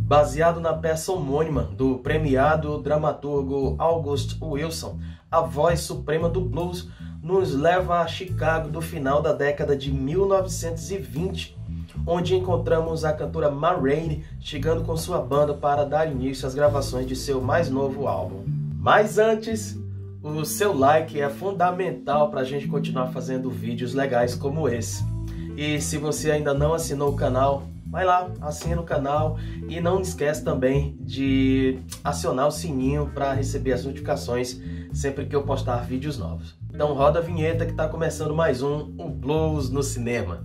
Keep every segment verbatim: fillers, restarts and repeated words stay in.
Baseado na peça homônima do premiado dramaturgo August Wilson, a voz suprema do blues nos leva a Chicago do final da década de mil novecentos e vinte, onde encontramos a cantora Ma Rainey chegando com sua banda para dar início às gravações de seu mais novo álbum. Mas antes, o seu like é fundamental para a gente continuar fazendo vídeos legais como esse. E se você ainda não assinou o canal, vai lá, assina o canal e não esquece também de acionar o sininho para receber as notificações sempre que eu postar vídeos novos. Então roda a vinheta que está começando mais um O Blues no Cinema.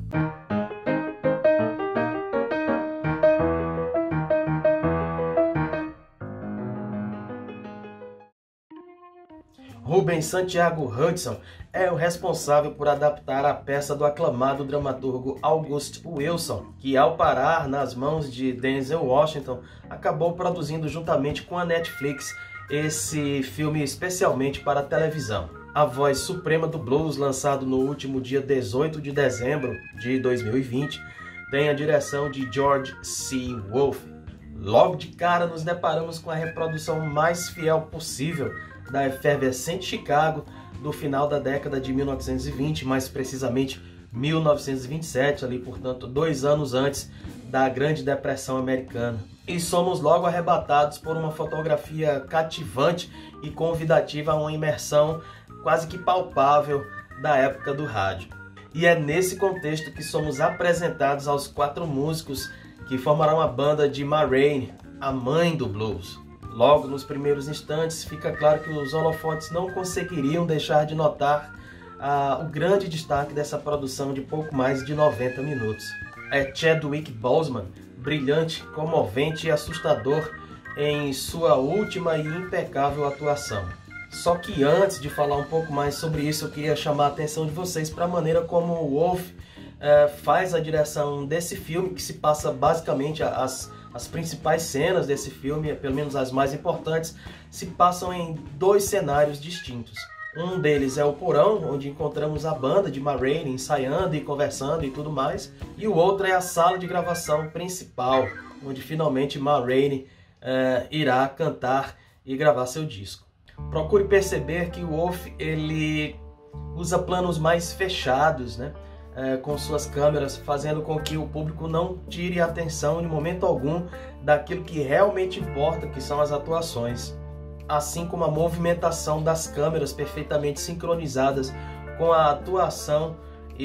Rubens Santiago Hudson é o responsável por adaptar a peça do aclamado dramaturgo August Wilson, que ao parar nas mãos de Denzel Washington, acabou produzindo juntamente com a Netflix esse filme especialmente para a televisão. A Voz Suprema do Blues, lançado no último dia dezoito de dezembro de dois mil e vinte, tem a direção de George C. Wolfe. Logo de cara nos deparamos com a reprodução mais fiel possível da efervescente Chicago do final da década de mil novecentos e vinte, mais precisamente mil novecentos e vinte e sete, ali, portanto, dois anos antes da Grande Depressão Americana. E somos logo arrebatados por uma fotografia cativante e convidativa a uma imersão quase que palpável da época do rádio. E é nesse contexto que somos apresentados aos quatro músicos que formarão a banda de Ma Rainey, a mãe do blues. Logo nos primeiros instantes, fica claro que os holofotes não conseguiriam deixar de notar ah, o grande destaque dessa produção de pouco mais de noventa minutos. É Chadwick Boseman, brilhante, comovente e assustador em sua última e impecável atuação. Só que antes de falar um pouco mais sobre isso, eu queria chamar a atenção de vocês para a maneira como o Wolfe eh, faz a direção desse filme, que se passa basicamente as As principais cenas desse filme, pelo menos as mais importantes, se passam em dois cenários distintos. Um deles é o porão, onde encontramos a banda de Ma Rainey ensaiando e conversando e tudo mais. E o outro é a sala de gravação principal, onde finalmente Ma Rainey uh, irá cantar e gravar seu disco. Procure perceber que o Wolfe ele usa planos mais fechados, né? É, com suas câmeras, fazendo com que o público não tire a atenção em momento algum daquilo que realmente importa, que são as atuações, assim como a movimentação das câmeras perfeitamente sincronizadas com a atuação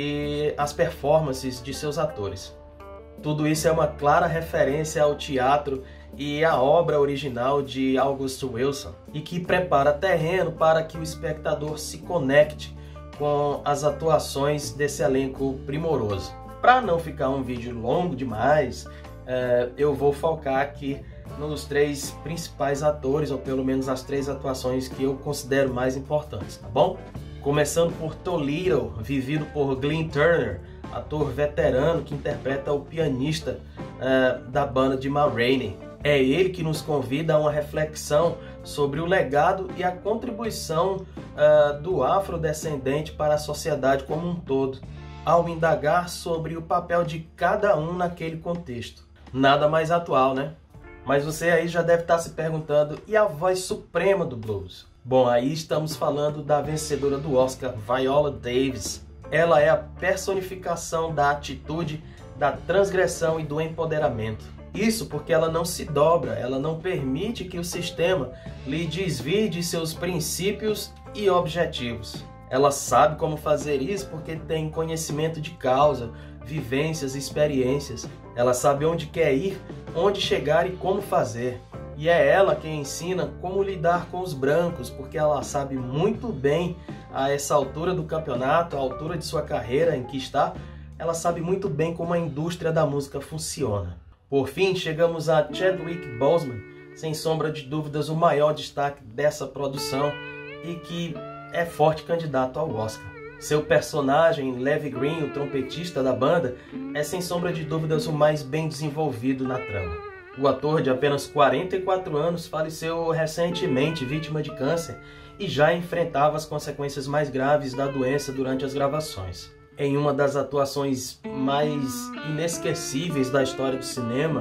e as performances de seus atores. Tudo isso é uma clara referência ao teatro e à obra original de August Wilson, e que prepara terreno para que o espectador se conecte com as atuações desse elenco primoroso. Para não ficar um vídeo longo demais, é, eu vou focar aqui nos três principais atores, ou pelo menos as três atuações que eu considero mais importantes, tá bom? Começando por Toledo, vivido por Glenn Turner, ator veterano que interpreta o pianista é, da banda de Ma Rainey. É ele que nos convida a uma reflexão sobre o legado e a contribuição uh, do afrodescendente para a sociedade como um todo, ao indagar sobre o papel de cada um naquele contexto. Nada mais atual, né? Mas você aí já deve estar se perguntando, e a voz suprema do blues? Bom, aí estamos falando da vencedora do Oscar, Viola Davis. Ela é a personificação da atitude, da transgressão e do empoderamento. Isso porque ela não se dobra, ela não permite que o sistema lhe desvie de seus princípios e objetivos. Ela sabe como fazer isso porque tem conhecimento de causa, vivências e experiências. Ela sabe onde quer ir, onde chegar e como fazer. E é ela quem ensina como lidar com os brancos, porque ela sabe muito bem, a essa altura do campeonato, a altura de sua carreira em que está, ela sabe muito bem como a indústria da música funciona. Por fim, chegamos a Chadwick Boseman, sem sombra de dúvidas o maior destaque dessa produção e que é forte candidato ao Oscar. Seu personagem, Levi Green, o trompetista da banda, é sem sombra de dúvidas o mais bem desenvolvido na trama. O ator de apenas quarenta e quatro anos faleceu recentemente vítima de câncer e já enfrentava as consequências mais graves da doença durante as gravações. Em uma das atuações mais inesquecíveis da história do cinema,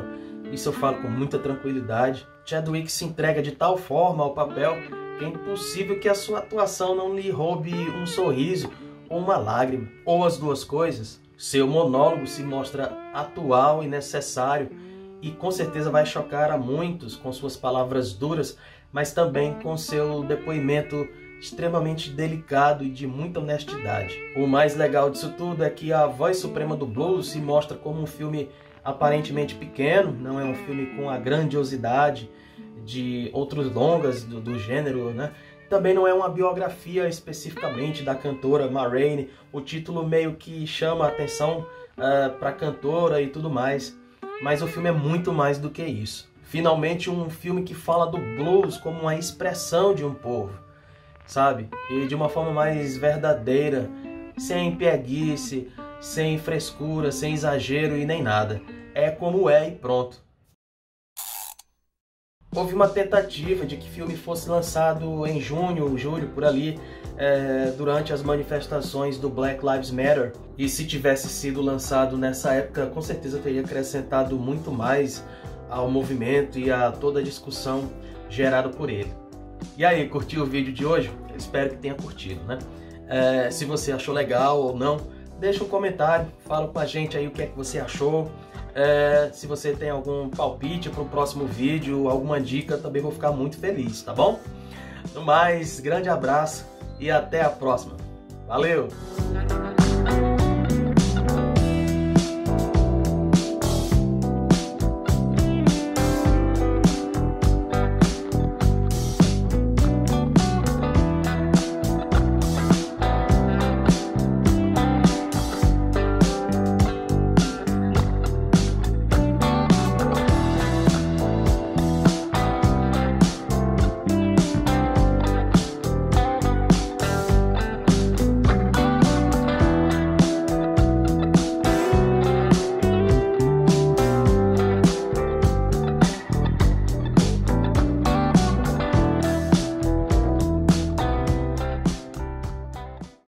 isso eu falo com muita tranquilidade. Chadwick se entrega de tal forma ao papel que é impossível que a sua atuação não lhe roube um sorriso ou uma lágrima, ou as duas coisas. Seu monólogo se mostra atual e necessário e com certeza vai chocar a muitos com suas palavras duras, mas também com seu depoimento extremamente delicado e de muita honestidade. O mais legal disso tudo é que A Voz Suprema do Blues se mostra como um filme aparentemente pequeno, não é um filme com a grandiosidade de outros longas do, do gênero, né? Também não é uma biografia especificamente da cantora Ma Rainey. O título meio que chama a atenção uh, para a cantora e tudo mais, mas o filme é muito mais do que isso. Finalmente um filme que fala do blues como uma expressão de um povo, sabe? E de uma forma mais verdadeira, sem pieguice, sem frescura, sem exagero e nem nada. É como é e pronto. Houve uma tentativa de que o filme fosse lançado em junho, julho, por ali, é, durante as manifestações do Black Lives Matter. E se tivesse sido lançado nessa época, com certeza teria acrescentado muito mais ao movimento e a toda a discussão gerada por ele. E aí, curtiu o vídeo de hoje? Eu espero que tenha curtido, né? É, se você achou legal ou não, deixa um comentário, fala com a gente aí o que é que você achou. É, se você tem algum palpite para o próximo vídeo, alguma dica, também vou ficar muito feliz, tá bom? No mais, grande abraço e até a próxima. Valeu!